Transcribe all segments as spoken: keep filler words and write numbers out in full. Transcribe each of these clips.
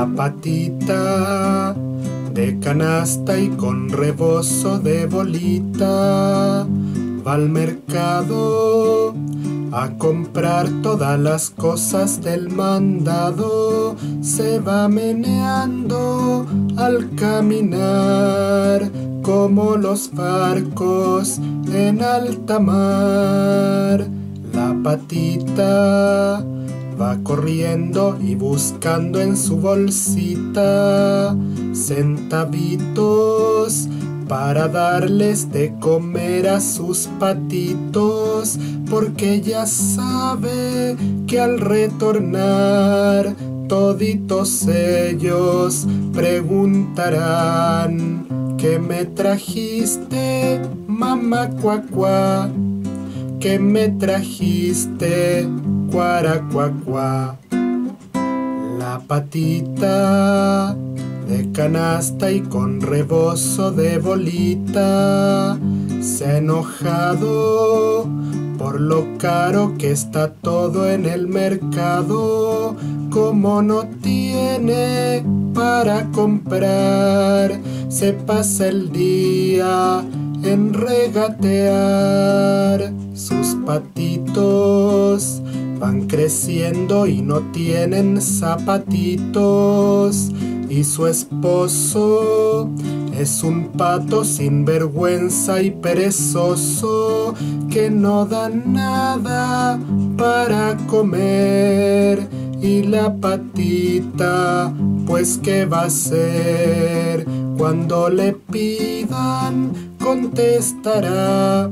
La patita de canasta y con rebozo de bolita va al mercado a comprar todas las cosas del mandado. Se va meneando al caminar como los barcos en alta mar. La patita va corriendo y buscando en su bolsita centavitos para darles de comer a sus patitos, porque ella sabe que al retornar toditos ellos preguntarán: ¿qué me trajiste, mamá cuacuá? ¿Qué me trajiste, cuaracuacuá? La patita de canasta y con rebozo de bolita se ha enojado por lo caro que está todo en el mercado. Como no tiene para comprar, se pasa el día en regatear. Sus patitos van creciendo y no tienen zapatitos, y su esposo es un pato sin vergüenza y perezoso que no da nada para comer. Y la patita, pues ¿qué va a hacer? Cuando le pidan, contestará: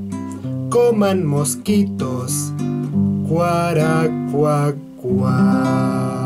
coman mosquitos, cuaracuacuá.